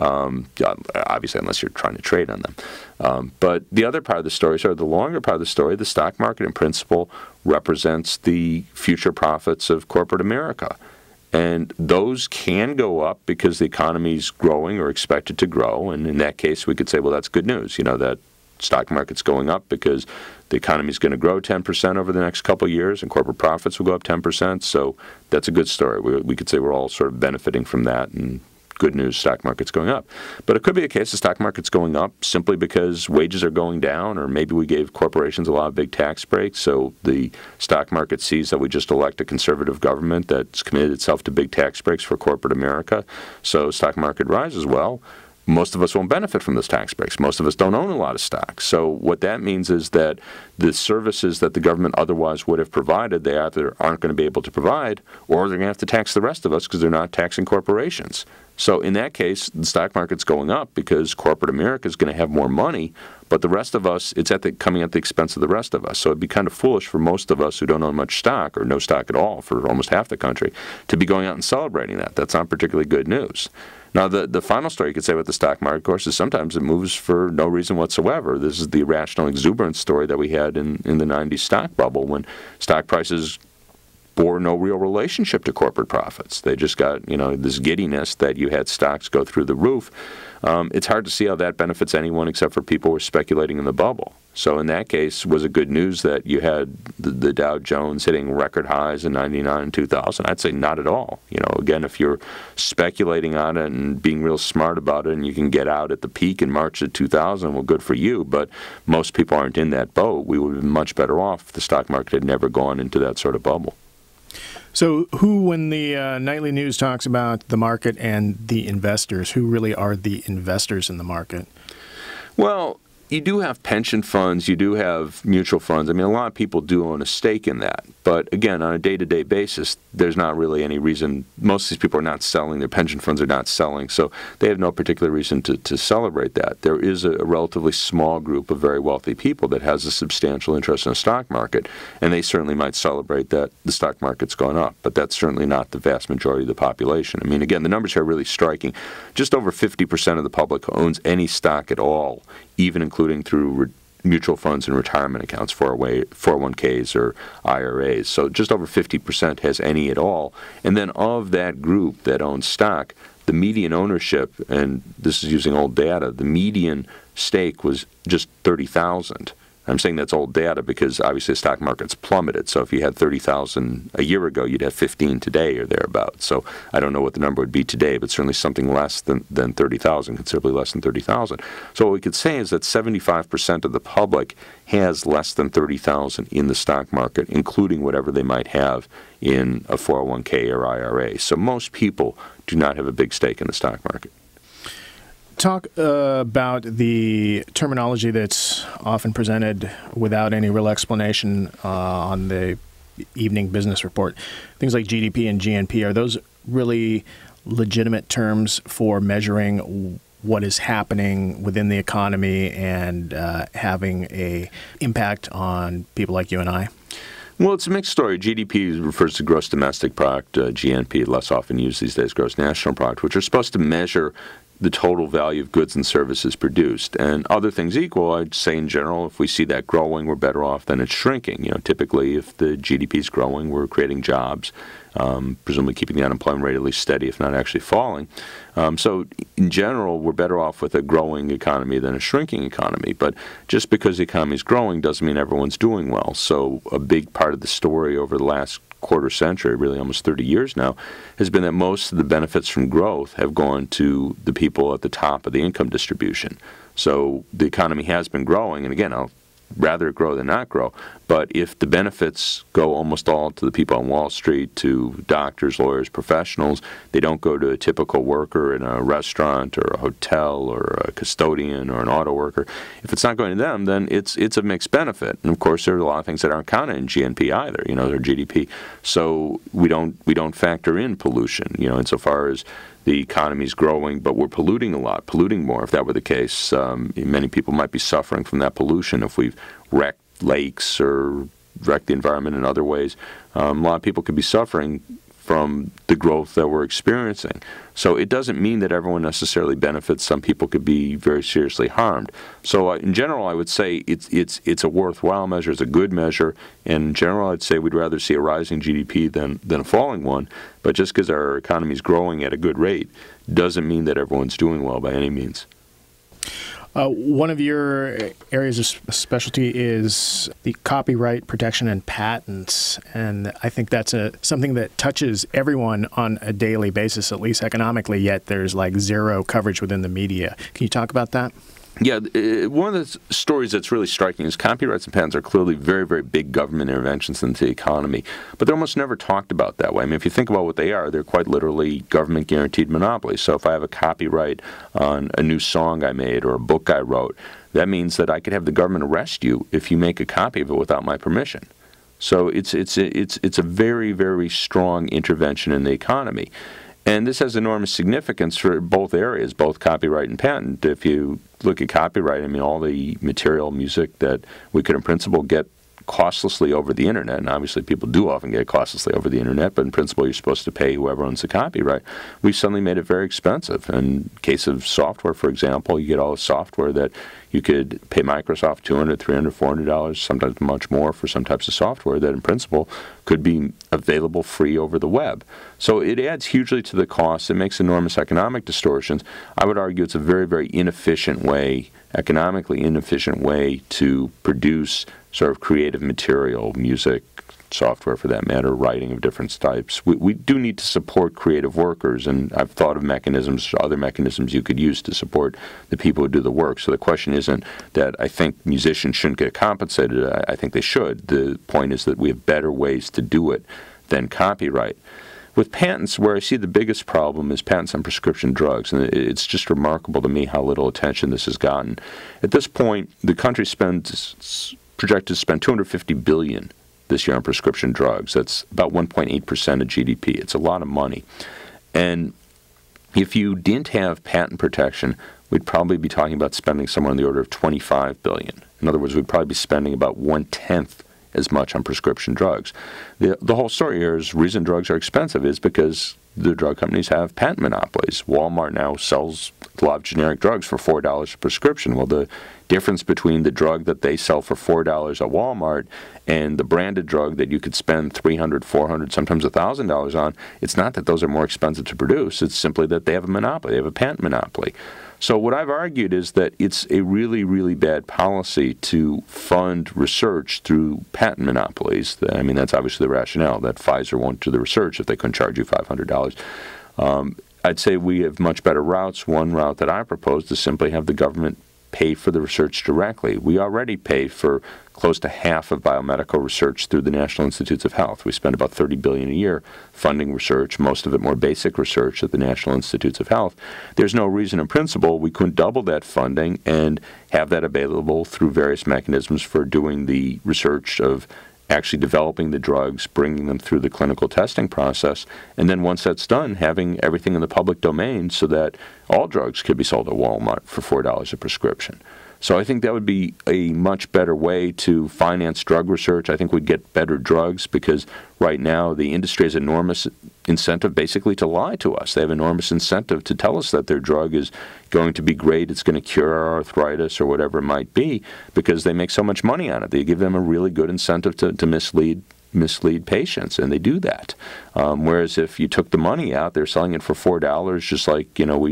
obviously, unless you're trying to trade on them. But the other part of the story, sort of the longer part of the story, the stock market in principle represents the future profits of corporate America. And those can go up because the economy's growing or expected to grow. And in that case, we could say, well, that's good news, that stock market's going up because the economy's going to grow 10% over the next couple of years, and corporate profits will go up 10%. So that's a good story. We could say we're all sort of benefiting from that, and good news, stock market's going up. But it could be a case the stock market's going up simply because wages are going down, or maybe we gave corporations a lot of big tax breaks, so the stock market sees that we just elect a conservative government that's committed itself to big tax breaks for corporate America, so stock market rises. Well, most of us won't benefit from those tax breaks. Most of us don't own a lot of stock. So what that means is that the services that the government otherwise would have provided, they either aren't going to be able to provide, or they're going to have to tax the rest of us because they're not taxing corporations. So in that case, the stock market's going up because corporate America is going to have more money, but the rest of us, it's coming at the expense of the rest of us. So it'd be kind of foolish for most of us who don't own much stock, or no stock at all for almost half the country, to be going out and celebrating that. That's not particularly good news. Now, the final story you could say with the stock market, of course, is sometimes it moves for no reason whatsoever. This is the irrational exuberance story that we had in the 90s stock bubble, when stock prices bore no real relationship to corporate profits. They just got, this giddiness that you had stocks go through the roof. It's hard to see how that benefits anyone except for people who are speculating in the bubble. So in that case, was it good news that you had the Dow Jones hitting record highs in 99 and 2000? I'd say not at all. Again, if you're speculating on it and being real smart about it, and you can get out at the peak in March of 2000, well, good for you. But most people aren't in that boat. We would have been much better off if the stock market had never gone into that sort of bubble. So when the nightly news talks about the market and the investors, who really are the investors in the market? Well, you do have pension funds, you do have mutual funds. I mean, a lot of people do own a stake in that. But again, on a day-to-day basis, there's not really any reason. Most of these people are not selling. Their pension funds are not selling. So they have no particular reason to celebrate that. There is a relatively small group of very wealthy people that has a substantial interest in the stock market, and they certainly might celebrate that the stock market's gone up. But that's certainly not the vast majority of the population. I mean, again, the numbers here are really striking. Just over 50% of the public owns any stock at all, even including through mutual funds and retirement accounts, 401ks or IRAs. So just over 50% has any at all. And then of that group that owns stock, the median ownership, and this is using old data, the median stake was just 30,000. I'm saying that's old data because obviously the stock market's plummeted. So if you had 30,000 a year ago, you'd have 15 today or thereabouts. So I don't know what the number would be today, but certainly something less than 30,000, considerably less than 30,000. So what we could say is that 75% of the public has less than 30,000 in the stock market, including whatever they might have in a 401k or IRA. So most people do not have a big stake in the stock market. Talk about the terminology that's often presented without any real explanation on the evening business report. Things like GDP and GNP, are those really legitimate terms for measuring what is happening within the economy and having an impact on people like you and I? Well, it's a mixed story. GDP refers to gross domestic product. GNP, less often used these days, gross national product, which are supposed to measure the total value of goods and services produced. And other things equal, I'd say in general, if we see that growing, we're better off than it's shrinking. Typically, if the GDP is growing, we're creating jobs. presumably keeping the unemployment rate at least steady, if not actually falling. So in general, we're better off with a growing economy than a shrinking economy. But just because the economy is growing doesn't mean everyone's doing well. So a big part of the story over the last quarter century, really almost 30 years now, has been that most of the benefits from growth have gone to the people at the top of the income distribution. So the economy has been growing, and again, I'll rather it grow than not grow. But if the benefits go almost all to the people on Wall Street, to doctors, lawyers, professionals, they don't go to a typical worker in a restaurant or a hotel or a custodian or an auto worker. If it's not going to them, then it's a mixed benefit. And of course, there are a lot of things that aren't counted in GNP either, or GDP. So we don't factor in pollution, insofar as the economy is growing, but we're polluting a lot, polluting more. If that were the case, many people might be suffering from that pollution if we've wrecked lakes or wrecked the environment in other ways. A lot of people could be suffering from the growth that we're experiencing. So it doesn't mean that everyone necessarily benefits. Some people could be very seriously harmed. So in general, I would say it's a worthwhile measure, it's a good measure. And in general, I'd say we'd rather see a rising GDP than a falling one. But just because our economy is growing at a good rate doesn't mean that everyone's doing well by any means. One of your areas of specialty is the copyright protection and patents, and I think that's something that touches everyone on a daily basis, at least economically, yet there's like zero coverage within the media. Can you talk about that? Yeah, one of the stories that's really striking is copyrights and patents are clearly very, very big government interventions into the economy, but they're almost never talked about that way. I mean, if you think about what they are, they're quite literally government-guaranteed monopolies. So if I have a copyright on a new song I made or a book I wrote, that means that I could have the government arrest you if you make a copy of it without my permission. So it's a very, very strong intervention in the economy. And this has enormous significance for both areas, both copyright and patent. If you look at copyright, I mean, all the material, music that we could in principle get costlessly over the internet, and obviously people do often get costlessly over the internet, but in principle you're supposed to pay whoever owns the copyright. We've suddenly made it very expensive. In case of software, for example, you get all the software that you could pay Microsoft $200, $300, $400, sometimes much more for some types of software that in principle could be available free over the web. So it adds hugely to the cost. It makes enormous economic distortions. I would argue it's a very, very inefficient way, economically inefficient way to produce sort of creative material, music, software for that matter, writing of different types. We do need to support creative workers, and I've thought of mechanisms, other mechanisms you could use to support the people who do the work. So the question isn't that I think musicians shouldn't get compensated. I think they should. The point is that we have better ways to do it than copyright. With patents, where I see the biggest problem is patents on prescription drugs, and it's just remarkable to me how little attention this has gotten. At this point, the country projected to spend $250 billion this year on prescription drugs. That's about 1.8% of GDP. It's a lot of money. And if you didn't have patent protection, we'd probably be talking about spending somewhere in the order of $25 billion. In other words, we'd probably be spending about 1/10 as much on prescription drugs. The whole story here is the reason drugs are expensive is because the drug companies have patent monopolies. Walmart now sells a lot of generic drugs for $4 a prescription. Well, the difference between the drug that they sell for $4 at Walmart and the branded drug that you could spend $300, $400, sometimes $1,000 on, it's not that those are more expensive to produce. It's simply that they have a monopoly. They have a patent monopoly. So what I've argued is that it's a really, really bad policy to fund research through patent monopolies. I mean, that's obviously the rationale, that Pfizer won't do the research if they couldn't charge you $500. I'd say we have much better routes. One route that I propose is simply have the government pay for the research directly. We already pay for close to half of biomedical research through the National Institutes of Health. We spend about $30 billion a year funding research, most of it more basic research at the National Institutes of Health. There's no reason in principle we couldn't double that funding and have that available through various mechanisms for doing the research of actually developing the drugs, bringing them through the clinical testing process, and then once that's done, having everything in the public domain so that all drugs could be sold at Walmart for $4 a prescription. So I think that would be a much better way to finance drug research. I think we'd get better drugs because right now the industry has enormous incentive basically to lie to us. They have enormous incentive to tell us that their drug is going to be great, it's going to cure our arthritis or whatever it might be, because they make so much money on it. They give them a really good incentive to mislead mislead patients, and they do that. Whereas if you took the money out, they're selling it for $4, just like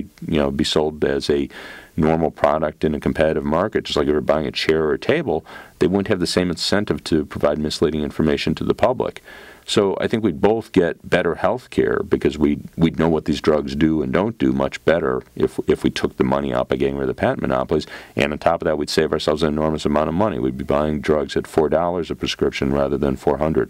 be sold as a normal product in a competitive market, just like if you were buying a chair or a table, they wouldn't have the same incentive to provide misleading information to the public. So I think we'd both get better health care because we'd know what these drugs do and don't do much better if we took the money out by getting rid of the patent monopolies. And on top of that, we'd save ourselves an enormous amount of money. We'd be buying drugs at $4 a prescription rather than $400.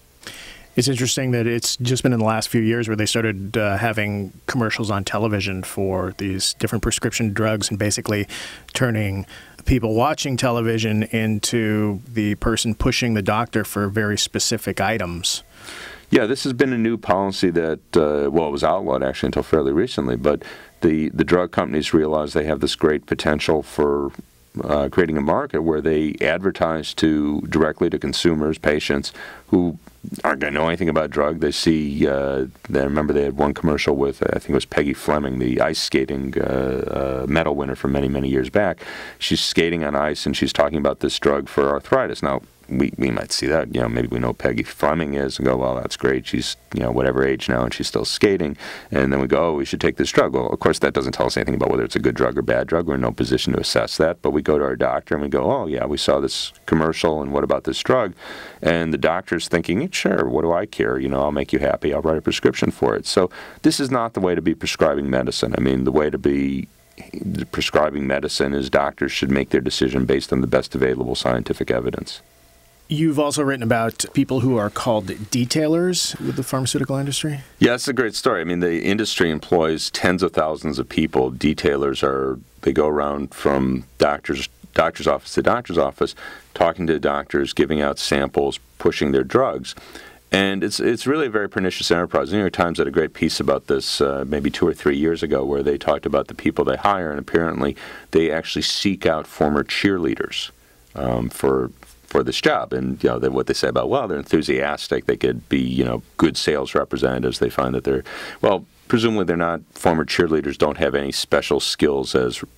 It's interesting that it's just been in the last few years where they started having commercials on television for these different prescription drugs and basically turning people watching television into the person pushing the doctor for very specific items. Yeah, this has been a new policy that, it was outlawed actually until fairly recently, but the drug companies realize they have this great potential for creating a market where they advertise directly to consumers, patients, who aren't going to know anything about drug. They see, I remember they had one commercial with, I think it was Peggy Fleming, the ice skating medal winner from many, many years back. She's skating on ice and she's talking about this drug for arthritis. Now, we might see that, maybe we know Peggy Fleming is and go, well, that's great. She's, whatever age now and she's still skating. And then we go, oh, we should take this drug. Well, of course, that doesn't tell us anything about whether it's a good drug or bad drug. We're in no position to assess that. But we go to our doctor and we go, oh, yeah, we saw this commercial and what about this drug? And the doctor's thinking, sure, what do I care? I'll make you happy. I'll write a prescription for it. So this is not the way to be prescribing medicine. I mean, the way to be prescribing medicine is doctors should make their decision based on the best available scientific evidence. You've also written about people who are called detailers with the pharmaceutical industry? Yeah, it's a great story. I mean, the industry employs tens of thousands of people. Detailers they go around from doctor's office to doctor's office, talking to doctors, giving out samples, pushing their drugs. And it's really a very pernicious enterprise. The New York Times had a great piece about this maybe 2 or 3 years ago where they talked about the people they hire, and apparently they actually seek out former cheerleaders for this job. And what they say about, well, they're enthusiastic, they could be good sales representatives. They find that presumably they're not. Former cheerleaders don't have any special skills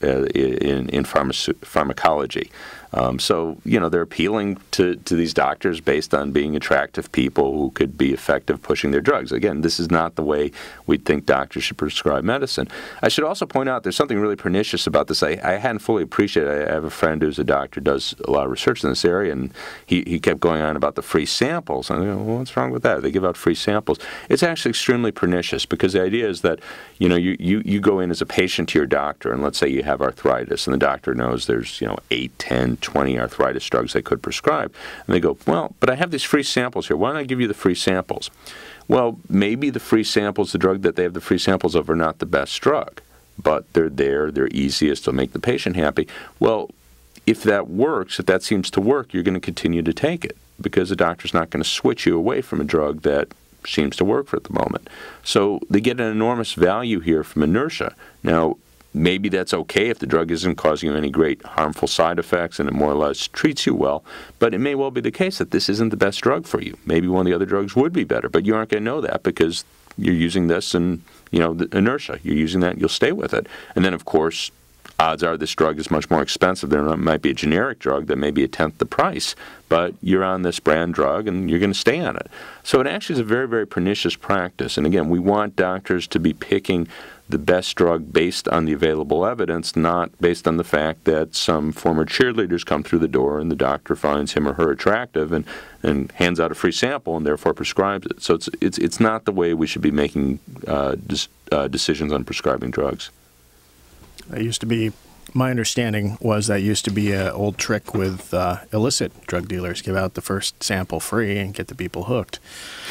in pharmacology. So they're appealing to these doctors based on being attractive people who could be effective pushing their drugs. Again, this is not the way we'd think doctors should prescribe medicine. I should also point out there's something really pernicious about this. I hadn't fully appreciated. I have a friend who's a doctor, does a lot of research in this area, and he kept going on about the free samples. And I go, well, what's wrong with that? They give out free samples. It's actually extremely pernicious because the idea is that you go in as a patient to your doctor, and let's say you have arthritis, and the doctor knows there's 8, 10, 20 arthritis drugs they could prescribe. And they go, well, but I have these free samples here. Why don't I give you the free samples? Well, maybe the free samples, the drug that they have the free samples of, are not the best drug, but they're there, they're easiest to make the patient happy. Well, if that works, if that seems to work, you're going to continue to take it because the doctor's not going to switch you away from a drug that seems to work for at the moment. So they get an enormous value here from inertia. Now, maybe that's okay if the drug isn't causing you any great harmful side effects and it more or less treats you well, but it may well be the case that this isn't the best drug for you. Maybe one of the other drugs would be better, but you aren't going to know that because you're using this and, the inertia. You're using that, you'll stay with it. And then, of course, odds are this drug is much more expensive. There might be a generic drug that may be a tenth the price, but you're on this brand drug and you're going to stay on it. So it actually is a very, very pernicious practice. And again, we want doctors to be picking the best drug based on the available evidence, not based on the fact that some former cheerleaders come through the door and the doctor finds him or her attractive and hands out a free sample and therefore prescribes it. So it's not the way we should be making decisions on prescribing drugs. That used to be, my understanding was that used to be an old trick with illicit drug dealers. Give out the first sample free and get the people hooked.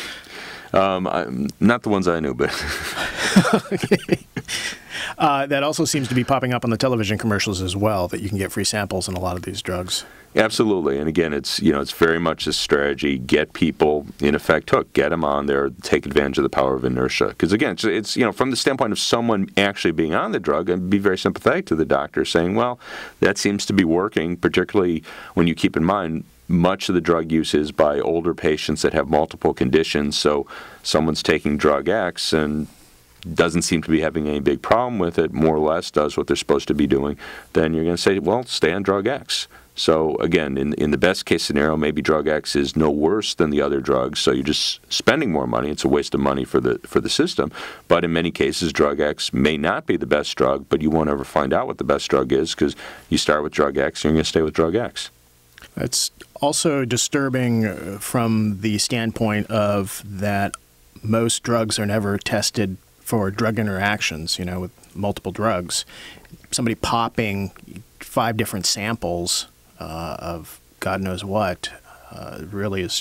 Not the ones I knew, but okay. That also seems to be popping up on the television commercials as well, that you can get free samples in a lot of these drugs. Absolutely. And again, it's very much a strategy. Get people, in effect, hooked. Get them on there. Take advantage of the power of inertia. Because again, it's from the standpoint of someone actually being on the drug, and be very sympathetic to the doctor, saying, well, that seems to be working, particularly when you keep in mind much of the drug use is by older patients that have multiple conditions. So someone's taking drug X and doesn't seem to be having any big problem with it, more or less does what they're supposed to be doing, then you're going to say, well, stay on drug X. So again, in the best case scenario, maybe drug X is no worse than the other drugs, so you're just spending more money. It's a waste of money for the system. But in many cases, drug X may not be the best drug, but you won't ever find out what the best drug is because you start with drug X and you're going to stay with drug X. It's also disturbing from the standpoint of that most drugs are never tested for drug interactions, with multiple drugs. Somebody popping 5 different samples of God knows what really is,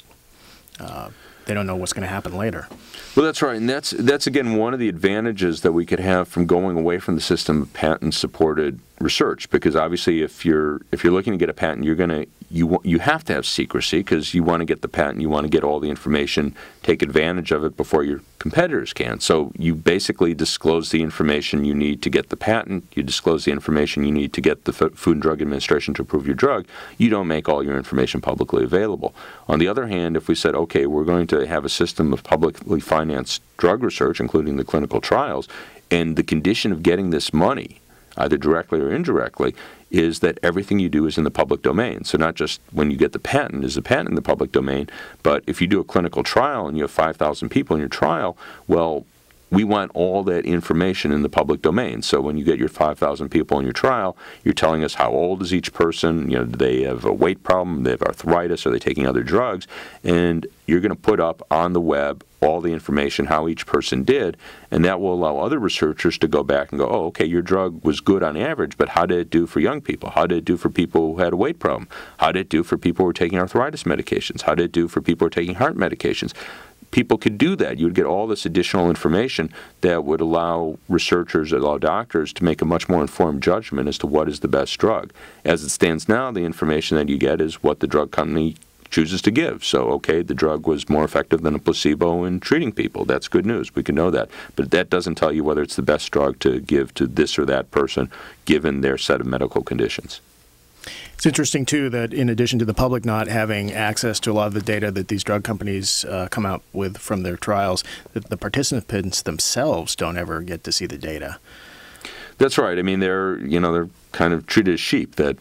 they don't know what's going to happen later. Well, that's right, and that's again one of the advantages that we could have from going away from the system of patent-supported research. Because obviously, if you're looking to get a patent, you have to have secrecy because you want to get the patent, you want to get all the information, take advantage of it before your competitors can. So you basically disclose the information you need to get the patent. You disclose the information you need to get the Food and Drug Administration to approve your drug. You don't make all your information publicly available. On the other hand, if we said, okay, we're going to have a system of publicly financed drug research, including the clinical trials, and the condition of getting this money, either directly or indirectly, is that everything you do is in the public domain. So not just when you get the patent is the patent in the public domain, but if you do a clinical trial and you have 5,000 people in your trial, well, we want all that information in the public domain. So when you get your 5,000 people in your trial, you're telling us how old is each person, do they have a weight problem, do they have arthritis, are they taking other drugs, and you're going to put up on the web all the information, how each person did, and that will allow other researchers to go back and go, oh, okay, your drug was good on average, but how did it do for young people? How did it do for people who had a weight problem? How did it do for people who were taking arthritis medications? How did it do for people who are taking heart medications? People could do that. You would get all this additional information that would allow researchers, allow doctors to make a much more informed judgment as to what is the best drug. As it stands now, the information that you get is what the drug company chooses to give. So, okay, the drug was more effective than a placebo in treating people. That's good news. We can know that. But that doesn't tell you whether it's the best drug to give to this or that person given their set of medical conditions. It's interesting, too, that in addition to the public not having access to a lot of the data that these drug companies come out with from their trials, that the participants themselves don't ever get to see the data. That's right. I mean, they're kind of treated as sheep, that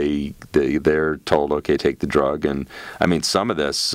they're told, okay, take the drug. And I mean, some of this,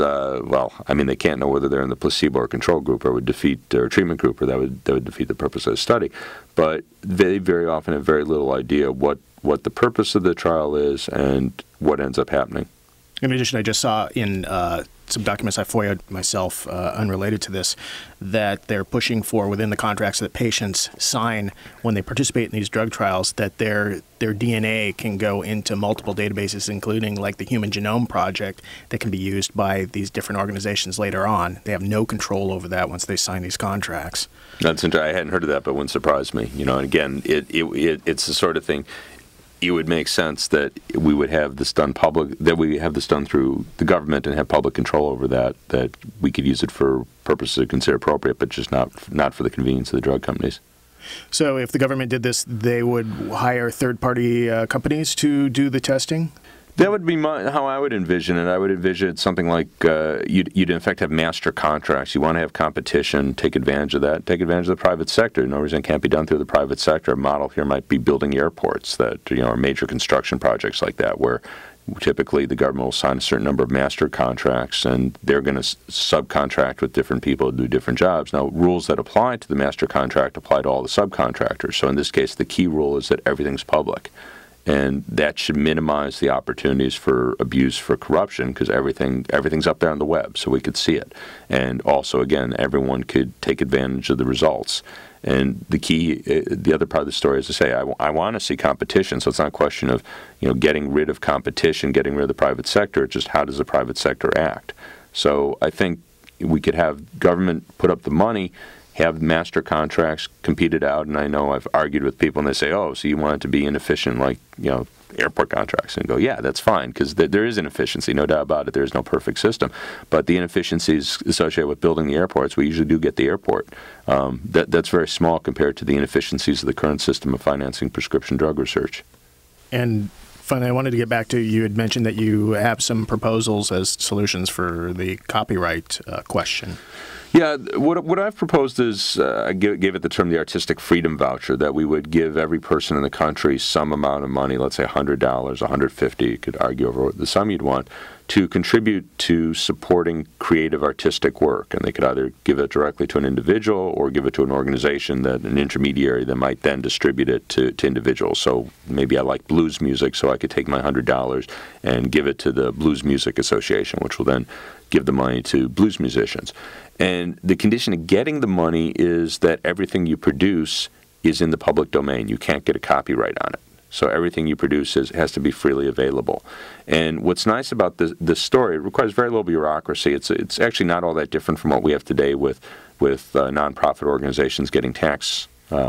they can't know whether they're in the placebo or control group or would defeat their treatment group, or that would defeat the purpose of the study. But they very often have very little idea what the purpose of the trial is and what ends up happening. In addition, I just saw in some documents I FOIA'd myself unrelated to this that they're pushing for within the contracts that patients sign when they participate in these drug trials that their DNA can go into multiple databases, including like the Human Genome Project, that can be used by these different organizations later on. They have no control over that once they sign these contracts. That's interesting. I hadn't heard of that, but it wouldn't surprise me. And again, it's the sort of thing. It would make sense that we would have this done public, that we have this done through the government and have public control over that we could use it for purposes we consider appropriate, but just not for the convenience of the drug companies. So if the government did this, they would hire third-party companies to do the testing? That would be how I would envision it. I would envision something like you'd in effect have master contracts. You want to have competition, take advantage of that, take advantage of the private sector. No reason it can't be done through the private sector. A model here might be building airports that are major construction projects like that, where typically the government will sign a certain number of master contracts, and they're going to subcontract with different people to do different jobs. Now, rules that apply to the master contract apply to all the subcontractors. So in this case, the key rule is that everything's public. And that should minimize the opportunities for abuse, for corruption, because everything's up there on the web, so we could see it. And also, again, everyone could take advantage of the results. And the other part of the story is to say, I want to see competition. So it's not a question of getting rid of competition, getting rid of the private sector. It's just how does the private sector act. So I think we could have government put up the money, have master contracts competed out, and I know I've argued with people and they say, oh, so you want it to be inefficient like, airport contracts, and go, yeah, that's fine, because there is inefficiency, no doubt about it. There is no perfect system. But the inefficiencies associated with building the airports, we usually do get the airport. That's very small compared to the inefficiencies of the current system of financing prescription drug research. And finally, I wanted to get back to, you had mentioned that you have some proposals as solutions for the copyright question. Yeah, what I've proposed is, I gave it the term the artistic freedom voucher, that we would give every person in the country some amount of money, let's say $100, $150, you could argue over the sum you'd want, to contribute to supporting creative artistic work. And they could either give it directly to an individual or give it to an organization, an intermediary that might then distribute it to individuals. So maybe I like blues music, so I could take my $100 and give it to the Blues Music Association, which will then give the money to blues musicians. And the condition of getting the money is that everything you produce is in the public domain. You can't get a copyright on it. So everything you produce has to be freely available. And what's nice about this story, it requires very little bureaucracy. It's actually not all that different from what we have today with nonprofit organizations getting tax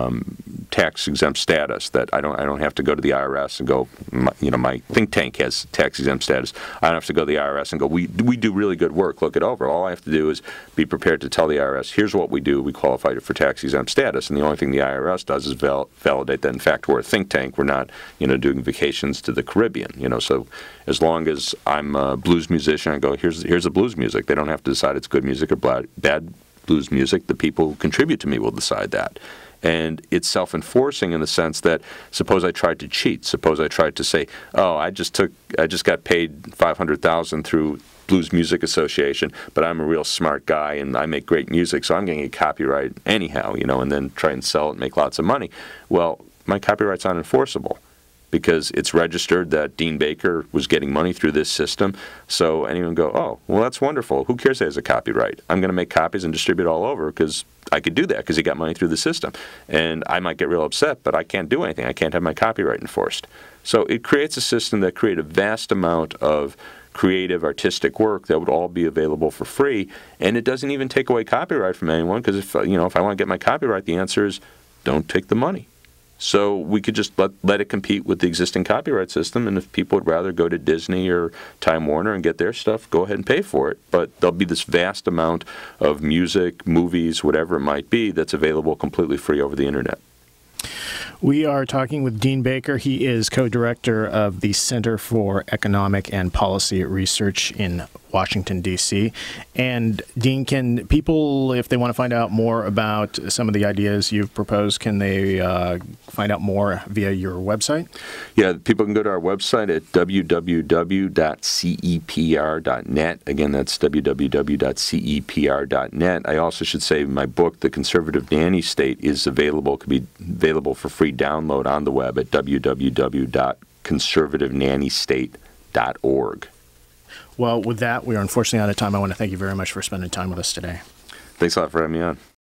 exempt status. That I don't have to go to the IRS and go, my think tank has tax exempt status. I don't have to go to the IRS and go, we do really good work, look it over. All I have to do is be prepared to tell the IRS, here's what we do, we qualify for tax exempt status. And the only thing the IRS does is validate that in fact we're a think tank. We're not doing vacations to the Caribbean. So as long as I'm a blues musician, I go, here's the blues music. They don't have to decide it's good music or bad blues music. The people who contribute to me will decide that. And it's self-enforcing in the sense that, suppose I tried to cheat. Suppose I tried to say, oh, I just got paid $500,000 through Blues Music Association, but I'm a real smart guy and I make great music, so I'm going to get copyright anyhow, and then try and sell it and make lots of money. Well, my copyright's unenforceable, because it's registered that Dean Baker was getting money through this system. So anyone go, oh, well, that's wonderful. Who cares that has a copyright? I'm going to make copies and distribute all over because I could do that because he got money through the system. And I might get real upset, but I can't do anything. I can't have my copyright enforced. So it creates a system that creates a vast amount of creative, artistic work that would all be available for free. And it doesn't even take away copyright from anyone, because if I want to get my copyright, the answer is don't take the money. So we could just let it compete with the existing copyright system, and if people would rather go to Disney or Time Warner and get their stuff, go ahead and pay for it. But there'll be this vast amount of music, movies, whatever it might be, that's available completely free over the internet. We are talking with Dean Baker. He is co-director of the Center for Economic and Policy Research in Washington, D.C. And Dean, can people, if they want to find out more about some of the ideas you've proposed, can they find out more via your website? Yeah, people can go to our website at www.cepr.net. Again, that's www.cepr.net. I also should say my book, The Conservative Nanny State, is available, could be available for free download on the web at www.conservativenannystate.org. Well, with that, we are unfortunately out of time. I want to thank you very much for spending time with us today. Thanks a lot for having me on.